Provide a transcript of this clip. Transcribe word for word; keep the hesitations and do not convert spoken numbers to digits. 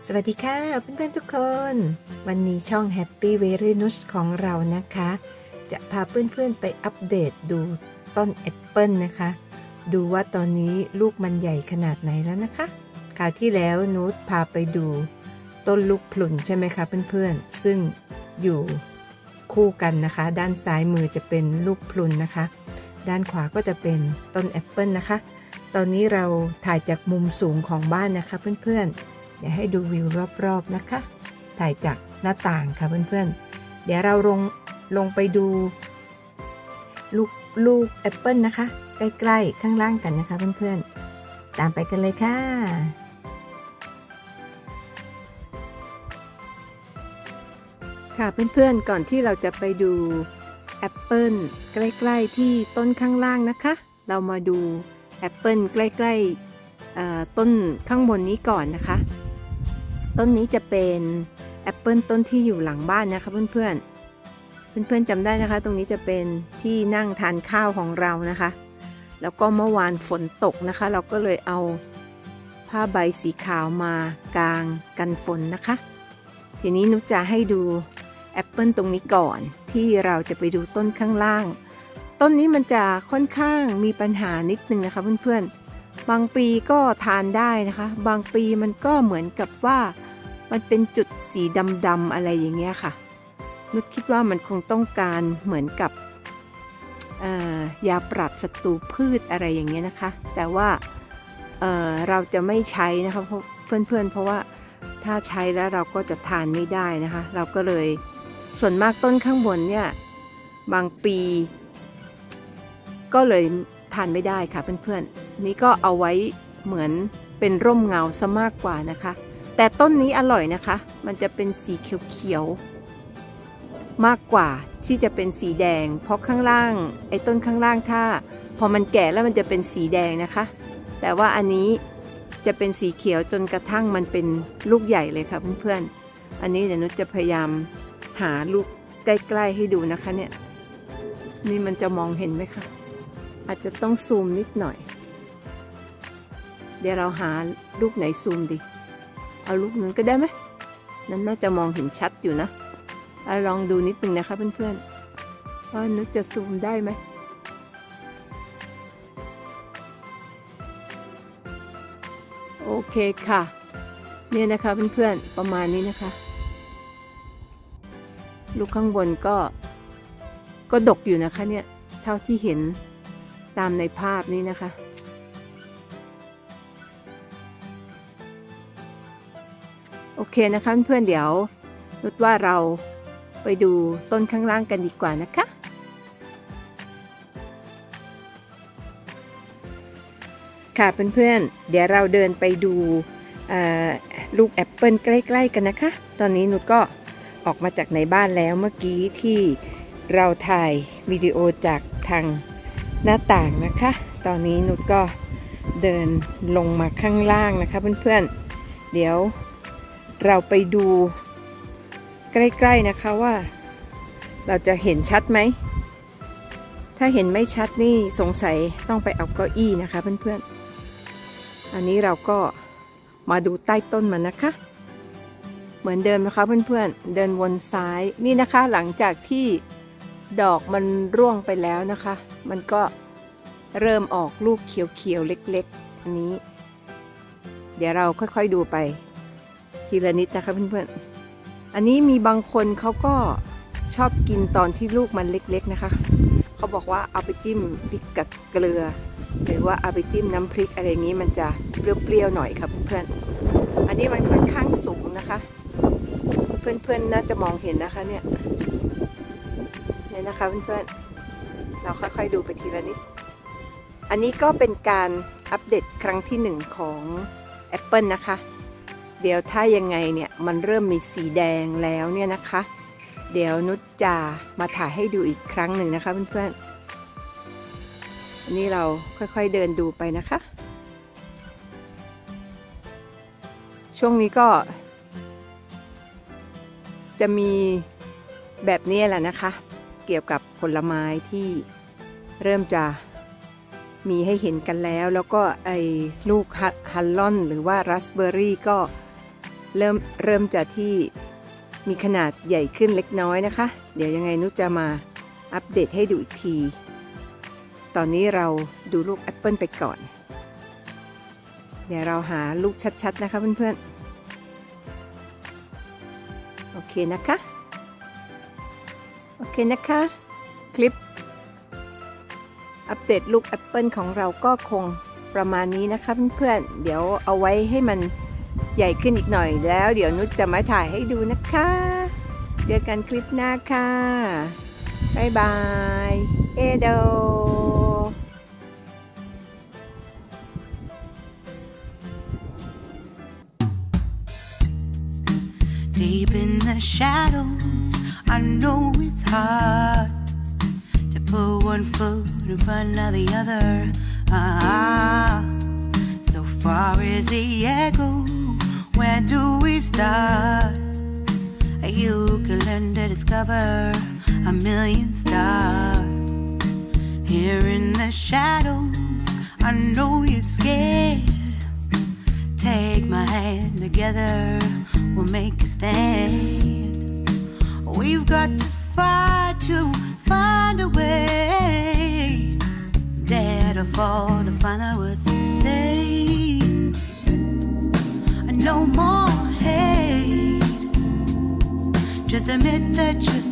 สวัสดีค่ะเพื่อนๆทุกคนวันนี้ช่อง Happy Very Nuts ของเรานะคะจะพาเพื่อนๆไปอัปเดตดูต้นแอปเปิลนะคะดูว่าตอนนี้ลูกมันใหญ่ขนาดไหนแล้วนะคะคราวที่แล้วนุชพาไปดูต้นลูกพลุนใช่ไหมคะเพื่อนๆซึ่งอยู่คู่กันนะคะด้านซ้ายมือจะเป็นลูกพลุนนะคะด้านขวาก็จะเป็นต้นแอปเปิลนะคะตอนนี้เราถ่ายจากมุมสูงของบ้านนะคะเพื่อนๆเดี๋ยวให้ดูวิวรอบๆนะคะถ่ายจากหน้าต่างค่ะเพื่อนๆเดี๋ยวเราลงลงไปดูลูกลูกแอปเปิลนะคะใกล้ๆข้างล่างกันนะคะเพื่อนๆตามไปกันเลยค่ะค่ะเพื่อนๆก่อนที่เราจะไปดูแอปเปิลใกล้ๆที่ต้นข้างล่างนะคะเรามาดูแอปเปิลใกล้ๆต้นข้างบนนี้ก่อนนะคะต้นนี้จะเป็นแอปเปิลต้นที่อยู่หลังบ้านนะคะเพื่อนๆเพื่อนๆจำได้นะคะตรงนี้จะเป็นที่นั่งทานข้าวของเรานะคะแล้วก็เมื่อวานฝนตกนะคะเราก็เลยเอาผ้าใบสีขาวมากางกันฝนนะคะทีนี้นุชจะให้ดูแอปเปิลตรงนี้ก่อนที่เราจะไปดูต้นข้างล่างต้นนี้มันจะค่อนข้างมีปัญหานิดนึงนะคะเพื่อนๆบางปีก็ทานได้นะคะบางปีมันก็เหมือนกับว่ามันเป็นจุดสีดำๆอะไรอย่างเงี้ยค่ะนุชคิดว่ามันคงต้องการเหมือนกับยาปราบศัตรูพืชอะไรอย่างเงี้ยนะคะแต่ว่าเเราจะไม่ใช้นะคะเพื่อนๆเพราะว่าถ้าใช้แล้วเราก็จะทานไม่ได้นะคะเราก็เลยส่วนมากต้นข้างบนเนี่ยบางปีก็เลยทานไม่ได้ค่ะเพื่อนๆนี่ก็เอาไว้เหมือนเป็นร่มเงาซะมากกว่านะคะแต่ต้นนี้อร่อยนะคะมันจะเป็นสีเขียวๆมากกว่าที่จะเป็นสีแดงเพราะข้างล่างไอ้ต้นข้างล่างถ้าพอมันแก่แล้วมันจะเป็นสีแดงนะคะแต่ว่าอันนี้จะเป็นสีเขียวจนกระทั่งมันเป็นลูกใหญ่เลยค่ะเพื่อนๆอันนี้เดี๋ยวนุชจะพยายามหาลูกใกล้ๆให้ดูนะคะเนี่ยนี่มันจะมองเห็นไหมคะอาจจะต้องซูมนิดหน่อยเดี๋ยวเราหาลูกไหนซูมดีเอาลูกนั้นก็ได้ไหมนั้นน่าจะมองเห็นชัดอยู่นะลองดูนิดนึงนะคะเพื่อนๆว่านุชจะซูมได้ไหมโอเคค่ะเนี่ยนะคะเพื่อนๆประมาณนี้นะคะลูกข้างบนก็ก็ดกอยู่นะคะเนี่ยเท่าที่เห็นตามในภาพนี้นะคะโอเคนะคะเพื่อนๆเดี๋ยวนุชว่าเราไปดูต้นข้างล่างกันดีกว่านะคะค่ะเพื่อนๆเดี๋ยวเราเดินไปดูลูกแอปเปิลใกล้ๆกันนะคะตอนนี้นุชก็ออกมาจากในบ้านแล้วเมื่อกี้ที่เราถ่ายวิดีโอจากทางหน้าต่างนะคะตอนนี้นุชก็เดินลงมาข้างล่างนะคะเพื่อนๆเดี๋ยวเราไปดูใกล้ๆนะคะว่าเราจะเห็นชัดไหมถ้าเห็นไม่ชัดนี่สงสัยต้องไปเอาเก้าอี้นะคะเพื่อนๆอันนี้เราก็มาดูใต้ต้นมันนะคะเหมือนเดิมนะคะเพื่อนๆเดินวนซ้ายนี่นะคะหลังจากที่ดอกมันร่วงไปแล้วนะคะมันก็เริ่มออกลูกเขียวๆเล็กๆอันนี้เดี๋ยวเราค่อยๆดูไปทีละนิดนะคะเพื่อนๆอันนี้มีบางคนเขาก็ชอบกินตอนที่ลูกมันเล็กๆนะคะเขาบอกว่าเอาไปจิ้มพริกกับเกลือหรือว่าเอาไปจิ้มน้ำพริกอะไรนี้มันจะเปรี้ยวๆหน่อยครับเพื่อนๆอันนี้มันค่อนข้างสูงนะคะเพื่อนๆน่าจะมองเห็นนะคะเนี่ยเนี่ยนะคะเพื่อนๆเราค่อยๆดูไปทีละนิดอันนี้ก็เป็นการอัปเดตครั้งที่หนึ่งของแอปเปิลนะคะเดี๋ยวถ้ายังไงเนี่ยมันเริ่มมีสีแดงแล้วเนี่ยนะคะเดี๋ยวนุชจะมาถ่ายให้ดูอีกครั้งหนึ่งนะคะเพื่อนๆอันนี้เราค่อยๆเดินดูไปนะคะช่วงนี้ก็จะมีแบบนี้แหละนะคะเกี่ยวกับผลไม้ที่เริ่มจะมีให้เห็นกันแล้วแล้วก็ไอ้ลูกฮัลลอนหรือว่าราสเบอร์รี่ก็เริ่มเริ่มจากที่มีขนาดใหญ่ขึ้นเล็กน้อยนะคะเดี๋ยวยังไงนุชจะมาอัปเดตให้ดูอีกทีตอนนี้เราดูลูกแอปเปิลไปก่อนเดี๋ยวเราหาลูกชัดๆนะคะเพื่อนๆโอเคนะคะโอเคนะคะคลิปอัปเดตลูกแอปเปิลของเราก็คงประมาณนี้นะคะเพื่อนๆเดี๋ยวเอาไว้ให้มันใหญ่ขึ้นอีกหน่อยแล้วเดี๋ยวนุชจะมาถ่ายให้ดูนะคะเจอกันคลิปหน้าค่ะบ๊ายบายเอโด Deep in the shadows, I know it's hard to put one foot in front of the other. Ah, so far as the echo, where do we start? You can learn to discover a million stars. Here in the shadows, I know you're scared. Take my hand together.We'll make a stand. We've got to fight to find a way. Dare to fall to find out what to say. No more hate. Just admit that you're